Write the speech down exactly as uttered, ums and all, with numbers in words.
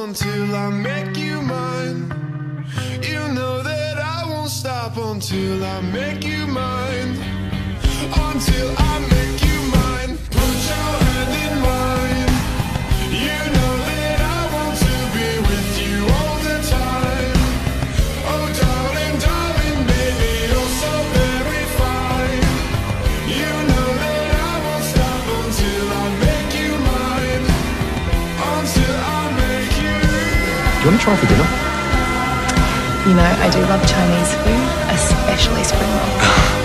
until I make you mine. You know that I won't stop until I make you mine. Until I make you mine. Put your hand in mine. You know that I want to be with you all the time. Oh darling, darling, baby, you're so very fine. You know that I won't stop until I make you mine. Until I make you. Do you want to try for dinner? You know, I do love Chinese food, especially spring rolls.